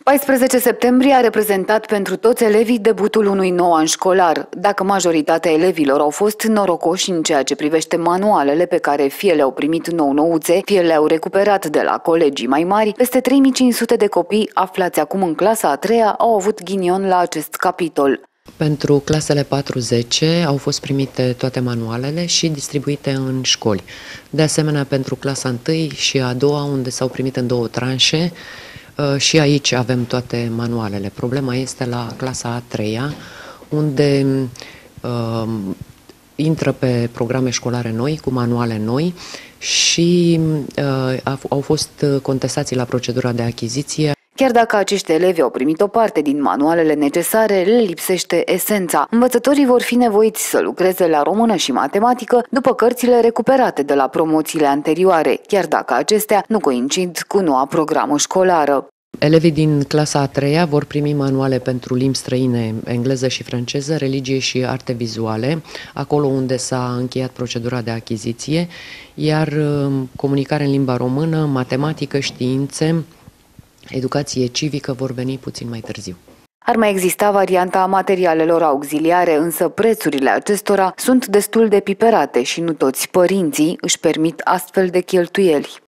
14 septembrie a reprezentat pentru toți elevii debutul unui nou an școlar. Dacă majoritatea elevilor au fost norocoși în ceea ce privește manualele pe care fie le-au primit nou-nouțe, fie le-au recuperat de la colegii mai mari, peste 3500 de copii aflați acum în clasa a 3-a au avut ghinion la acest capitol. Pentru clasele 4-10 au fost primite toate manualele și distribuite în școli. De asemenea, pentru clasa 1 și a 2-a, unde s-au primit în două tranșe, și aici avem toate manualele. Problema este la clasa a 3-a, unde intră pe programe școlare noi, cu manuale noi și au fost contestații la procedura de achiziție. Chiar dacă acești elevi au primit o parte din manualele necesare, le lipsește esența. Învățătorii vor fi nevoiți să lucreze la română și matematică după cărțile recuperate de la promoțiile anterioare, chiar dacă acestea nu coincid cu noua programă școlară. Elevii din clasa a 3-a vor primi manuale pentru limbi străine, engleză și franceză, religie și arte vizuale, acolo unde s-a încheiat procedura de achiziție, iar comunicare în limba română, matematică, științe, educație civică vor veni puțin mai târziu. Ar mai exista varianta materialelor auxiliare, însă prețurile acestora sunt destul de piperate și nu toți părinții își permit astfel de cheltuieli.